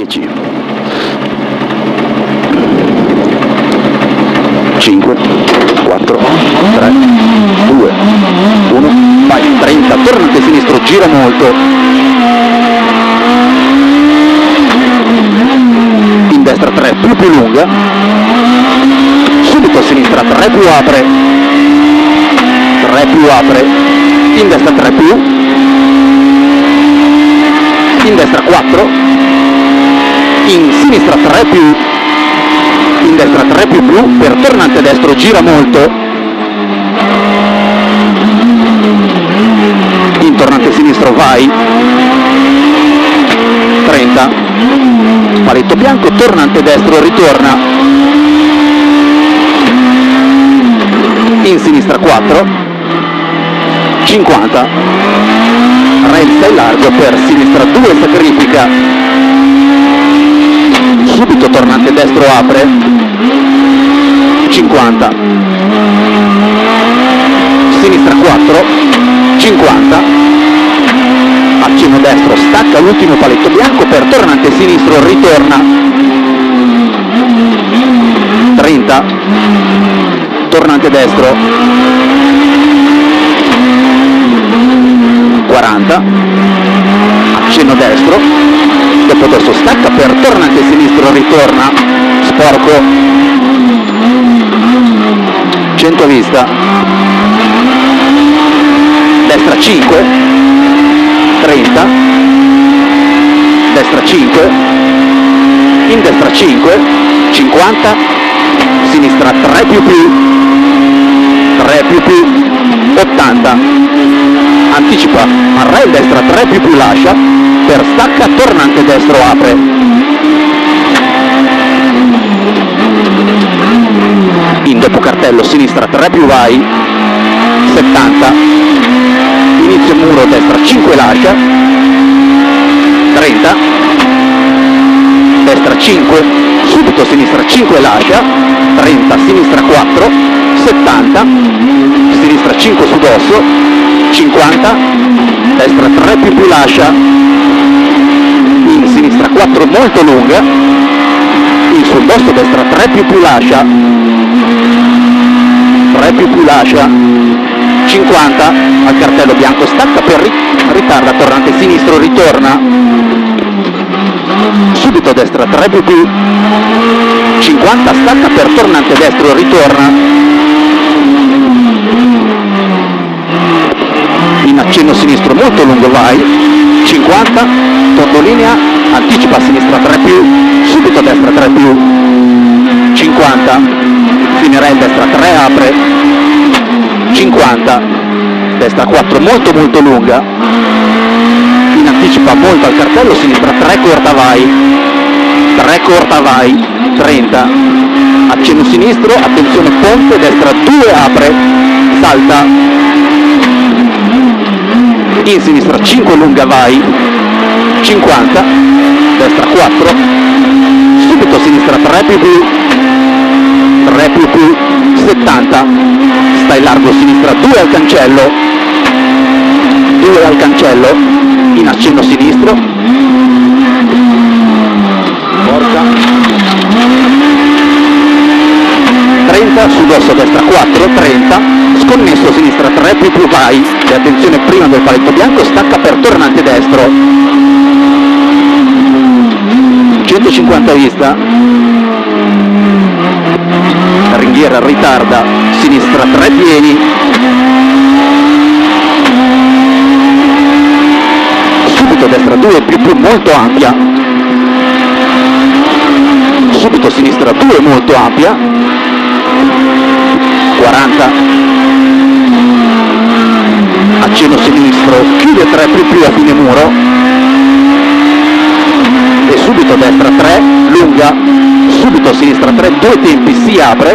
10, 5, 4, 3, 2, 1, vai, 30, tornante sinistro, gira molto, in destra 3, più lunga, subito a sinistra 3 più apre, 3 più apre, in destra 3 più, in destra 4, in sinistra 3 più, in destra 3 più, per tornante destro gira molto, in tornante sinistro vai, 30, paletto bianco, tornante destro ritorna, in sinistra 4, 50, rail stai largo per sinistra 2, sacrifica, subito tornante destro apre, 50, sinistra 4, 50, accenno destro, stacca l'ultimo paletto bianco per tornante sinistro, ritorna, 30, tornante destro, 40, accenno destro, dopo adesso stacca per tornante sinistro, ritorna, sporco, 100 a vista, destra 5, 30, destra 5, in destra 5, 50, sinistra 3 più, 3 più, 80, anticipa, a rail destra 3 più lascia, per stacca, tornante destro apre, in dopo cartello sinistra 3 più vai, 70, inizio muro destra 5 lascia, 30, destra 5, subito sinistra 5 lascia, 30, sinistra 4, 70, sinistra 5 su dosso, 50, destra 3 più lascia, in sinistra 4 molto lunga, in sul dosso destra 3 più lascia, 3 più lascia, 50, al cartello bianco stacca per ritarda, tornante sinistro, ritorna, subito destra 3 più, 50, stacca per tornante destro, ritorna, in accenno sinistro molto lungo vai, 50, tondo-linea, anticipa a sinistra 3 più, subito a destra 3 più, 50, finirà in destra 3 apre, 50, destra 4 molto lunga, in anticipa molto al cartello, sinistra 3 corta vai, 3 corta vai, 30, accenno sinistro, attenzione ponte, destra 2 apre, salta, in sinistra 5 lunga vai, 50, destra 4, subito a sinistra 3 più, 3 più, 70, stai largo sinistra 2 al cancello, 2 al cancello, in accenno sinistro, porca, 30, su dosso destra 4, 30, sconnesso sinistra 3 più vai, e attenzione prima del paletto bianco, stacca per tornante destro, 150 a vista, ringhiera ritarda, sinistra 3 pieni, subito destra 2 più molto ampia, subito sinistra 2 molto ampia, 40, accenno sinistro, chiude 3 più a fine muro, e subito destra 3, lunga, subito sinistra 3, 2 tempi, si apre,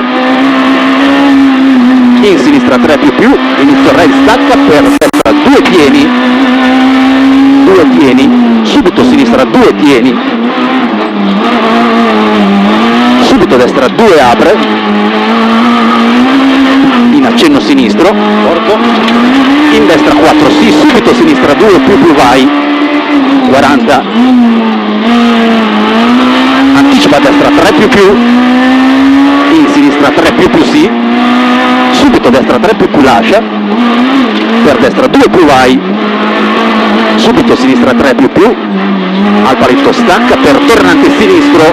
in sinistra 3 più, inizio rail stacca per destra 2 tieni, 2 tieni, subito sinistra 2 tieni, subito destra 2 apre, in accenno sinistro, porco, in destra 4 sì, subito sinistra 2 più vai, 40, anticipa a destra 3 più, in sinistra 3 più sì, subito destra 3 più lascia, per destra 2 più vai, subito sinistra 3 più, al paletto stacca per tornante sinistro,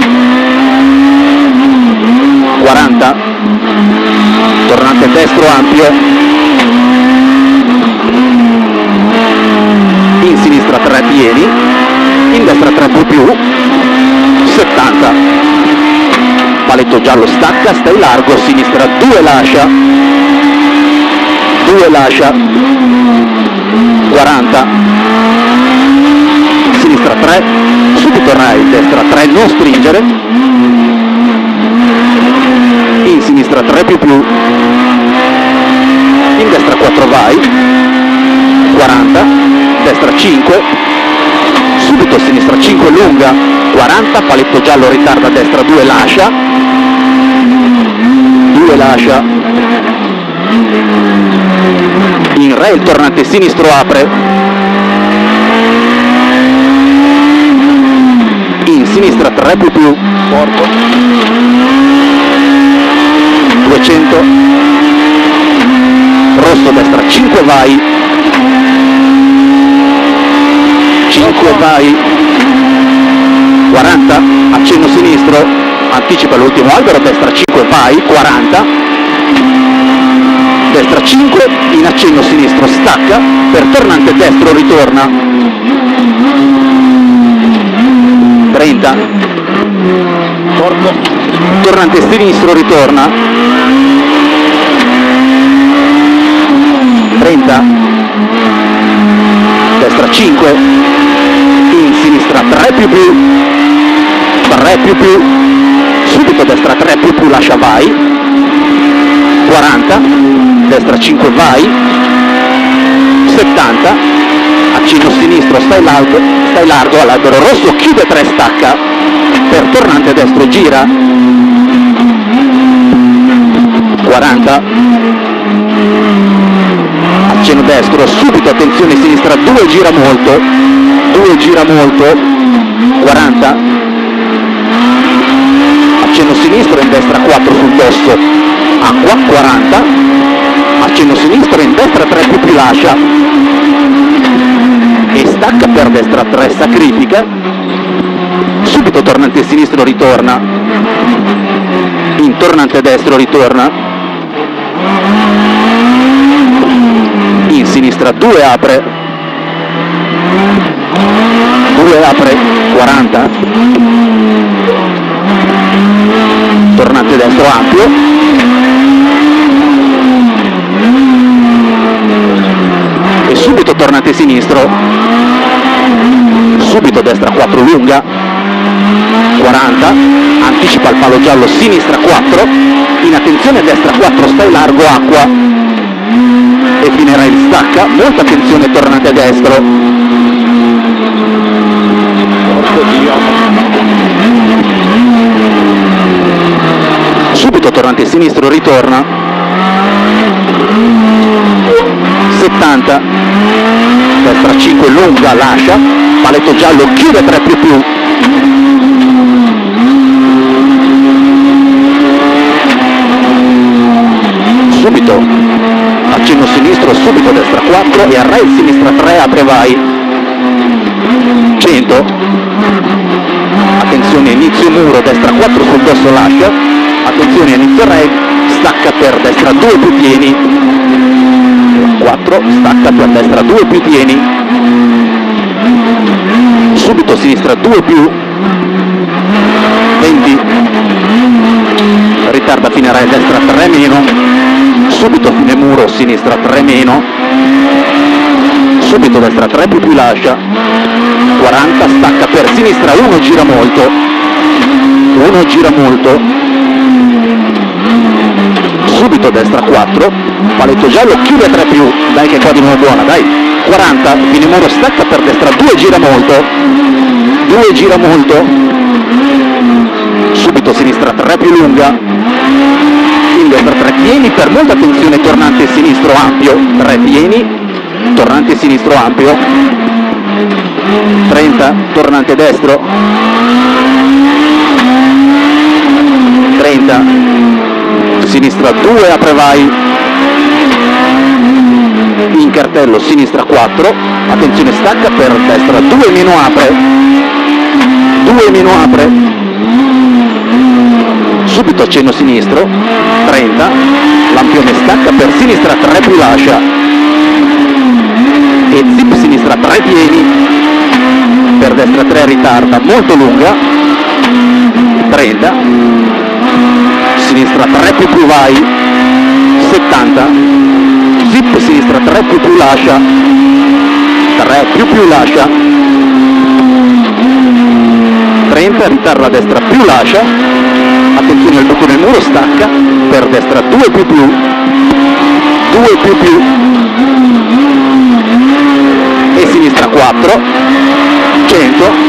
40, tornante destro ampio, in sinistra 3 pieni, in destra 3 più, 70, paletto giallo stacca, stai largo, sinistra 2 lascia, 40, sinistra 3, subito right, destra 3, non stringere, in sinistra 3 più, in destra 4 vai, 40, destra 5, subito sinistra 5 lunga, 40, paletto giallo ritarda, destra 2 lascia, in rail tornante sinistro apre, in sinistra 3 più, porco, 200, rosso destra 5 vai, 40, accenno sinistro, anticipa l'ultimo albero, destra 5 vai, 40, destra 5, in accenno sinistro stacca, per tornante destro ritorna, 30, tornante sinistro ritorna, 30, destra 5, in sinistra 3 più, subito destra 3 più lascia vai, 40, destra 5 vai, 70, accenno sinistro, stai largo, all'albero rosso, chiude 3 stacca, per tornante destro gira, 40, accenno destro, subito attenzione sinistra 2 gira molto, 40, accenno sinistro in destra 4 sul dosso, acqua, 40, accenno sinistro in destra 3 più lascia e stacca per destra 3, sacrifica, subito tornante sinistro ritorna, in tornante destro ritorna, in sinistra 2 apre, 40, tornante destro ampio, e subito tornante sinistro, subito destra 4 lunga, 40, anticipa il palo giallo, sinistra 4, in attenzione destra 4, stai largo, acqua, e finirà il stacca, molta attenzione tornante destro, subito tornante sinistro ritorna, 70, destra 5 lunga lascia, paletto giallo chiude 3 più, subito accenno sinistro, subito destra 4 e a rail sinistra 3 apre vai, 100, attenzione inizio muro, destra 4 sul dosso lascia, attenzione inizio rail, stacca per destra 2 più pieni, 4, stacca per destra 2 più pieni, subito sinistra 2 più, 20, ritarda fine rail destra 3 meno, subito fine muro sinistra 3 meno, subito destra 3 più lascia, 40, stacca per sinistra 1 gira molto, subito destra 4, paletto giallo chiude 3 più, dai che qua di nuovo buona, dai, 40, fine muro stacca per destra 2 gira molto, subito sinistra 3 più lunga, in destra 3 pieni, per molta attenzione tornante sinistro ampio, 3 pieni, tornante sinistro ampio, 30, tornante destro, 30, sinistra 2, apre vai, in cartello sinistra 4, attenzione stacca per destra 2, meno apre, 2 meno apre, subito accenno sinistro, 30, lampione stacca per sinistra 3 più lascia, e zip sinistra 3 pieni, per destra 3 ritarda, molto lunga, 30, sinistra 3 più vai, 70, zip sinistra 3 più lascia, 3 più lascia, 30, ritarda a destra più lascia, attenzione al bottone muro, stacca, per destra 2 più, 2 più, e sinistra 4, 100,